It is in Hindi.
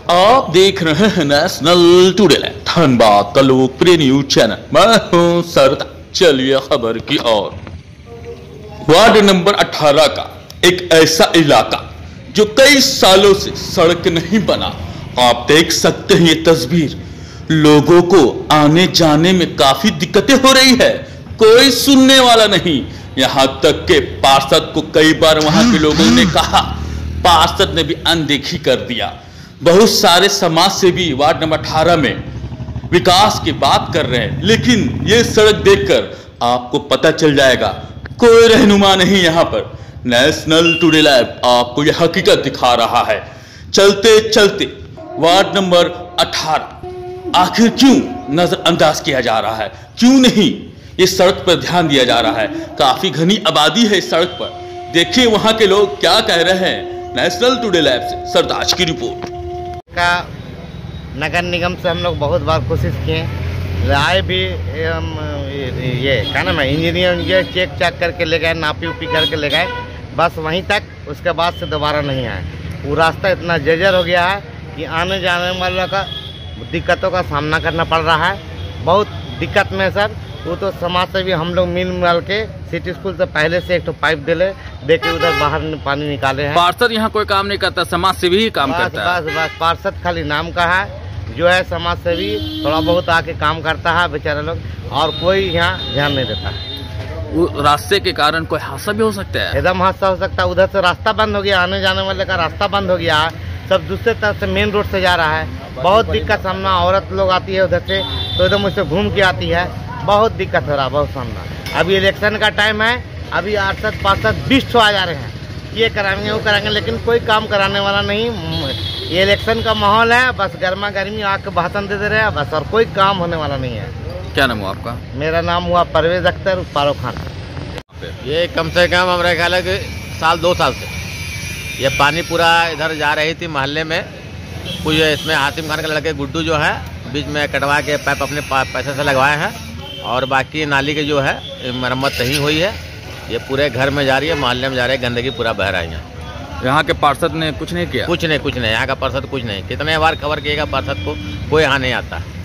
आप देख रहे हैं नेशनल टुडे लाइव, धनबाद का लोकप्रिय न्यूज चैनल। मैं हूं सरदा। चलिए खबर की ओर। वार्ड नंबर 18 का एक ऐसा इलाका जो कई सालों से सड़क नहीं बना। आप देख सकते हैं ये तस्वीर। लोगों को आने जाने में काफी दिक्कतें हो रही है, कोई सुनने वाला नहीं। यहां तक के पार्षद को कई बार वहां के लोगों ने कहा, पार्षद ने भी अनदेखी कर दिया। बहुत सारे समाज सेवी वार्ड नंबर 18 में विकास की बात कर रहे हैं, लेकिन ये सड़क देखकर आपको पता चल जाएगा कोई रहनुमा नहीं। यहाँ पर नेशनल टुडे लाइव आपको यह हकीकत दिखा रहा है। चलते चलते वार्ड नंबर 18 आखिर क्यों नजरअंदाज किया जा रहा है, क्यों नहीं इस सड़क पर ध्यान दिया जा रहा है। काफी घनी आबादी है इस सड़क पर। देखिए वहां के लोग क्या कह रहे हैं। नेशनल टुडे लाइव से सरदाज की रिपोर्ट। का नगर निगम से हम लोग बहुत बार कोशिश किए, राय भी ये क्या नाम है, इंजीनियर चेक चेक करके ले गए, नापी उपी करके ले गए, बस वहीं तक। उसके बाद से दोबारा नहीं आए। वो रास्ता इतना जर्जर हो गया है कि आने जाने वालों का दिक्कतों का सामना करना पड़ रहा है। बहुत दिक्कत में सर। वो तो समाज से भी हम लोग मिल के सिटी स्कूल से पहले से एक तो पाइप दे के उधर बाहर पानी निकाले हैं। पार्षद यहाँ कोई काम नहीं करता, समाज सेवी ही काम करता है। बस पार्षद खाली नाम का है, जो है समाज सेवी थोड़ा बहुत आके काम करता है बेचारे लोग, और कोई यहाँ ध्यान नहीं देता है। वो रास्ते के कारण कोई हादसा भी हो सकता है। एकदम हादसा हो सकता है। उधर से रास्ता बंद हो गया, आने जाने वाले का रास्ता बंद हो गया है। सब दूसरे तरफ से मेन रोड से जा रहा है। बहुत दिक्कत सामना, औरत लोग आती है उधर से तो एकदम उससे घूम के आती है। बहुत दिक्कत हो रहा है, बहुत सामना। अभी इलेक्शन का टाइम है, अभी 8-7 20 आ जा रहे हैं, ये कराएंगे वो कराएंगे, लेकिन कोई काम कराने वाला नहीं। ये इलेक्शन का माहौल है, बस गर्मा गर्मी आके भाषण दे रहे हैं बस, और कोई काम होने वाला नहीं है। क्या नाम हुआ आपका? मेरा नाम हुआ परवेज अख्तर फारूक खान। ये कम से कम हमारे ख्याल है कि 2 साल से ये पानी पूरा इधर जा रही थी मोहल्ले में। कुछ इसमें हातिम खान के लड़के गुड्डू जो है बीच में कटवा के पाइप अपने पैसे से लगवाए हैं, और बाकी नाली के जो है मरम्मत नहीं हुई है। ये पूरे घर में जा रही है, मोहल्ले में जा रही है, गंदगी पूरा बह रहा है। यहाँ के पार्षद ने कुछ नहीं किया? कुछ नहीं। यहाँ का पार्षद कुछ नहीं। कितने बार कवर किएगा पार्षद को, कोई यहाँ नहीं आता।